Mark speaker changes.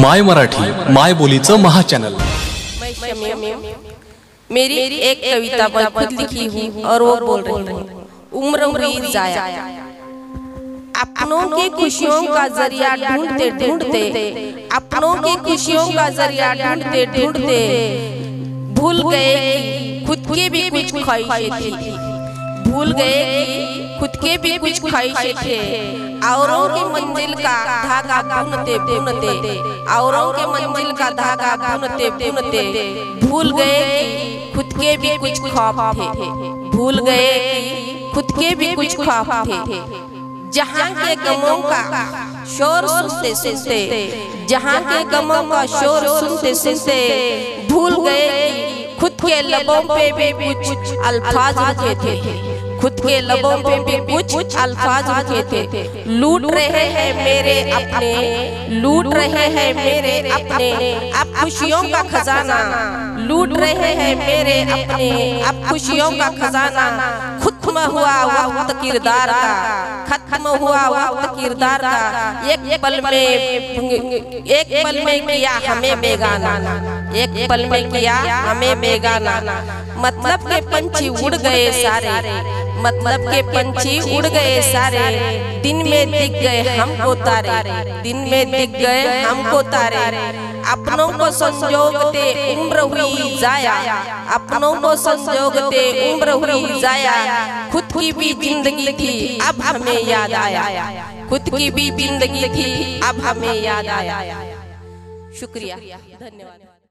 Speaker 1: My Marathi माय बोलीचं महाचॅनल।
Speaker 2: मेरी एक कविता मैं खुद लिखी हूँ और वो बोल रही हूँ। उम्र हुई जाया, अपनों की खुशियों का जरिया ढूंढते ढूंढते, अपनों की खुशियों का जरिया ढूंढते ढूंढते भूल गए कि खुद के भी कुछ ख्वाहिशें थी, भूल गए कि खुद के भी कुछ ख्वाहिशें थे। औरों की मंजिल का धागा बुनते बुनते, औरों के मंजिल का धागा बुनते बुनते भूल गए कि खुद के भी कुछ ख्वाब थे, भूल गए कि खुद के भी कुछ ख्वाब थे। जहाँ के गमों का शोर सुनते सुनते, जहाँ के गमों का शोर सुनते सुनते भूल गए कि खुद के लबों पे भी कुछ अल्फाज लिखे थे, खुद के लबों पे भी कुछ अल्फाज लिखे थे। लूट रहे हैं मेरे अपने, लूट रहे हैं मेरे अपने अब खुशियों का खजाना, लूट रहे हैं मेरे अपने अब खुशियों का खजाना। खत्म हुआ वक्त किरदार का, खत्म हुआ वक्त किरदार का। एक पल में किया हमें बेगाना, एक पल में किया हमें बेगाना। मतलब के पंछी उड़ गए सारे, मतलब के पंछी उड़ गए सारे। दिन में दिख गए हमको तारे, दिन में दिख गए हमको तारे। अपनों को संजोगते उम्र हुई जाया, अपनों को संजोगते उम्र हुई जाया। खुद की भी जिंदगी थी अब हमें याद आया, खुद की भी जिंदगी थी अब हमें याद आया। शुक्रिया, धन्यवाद।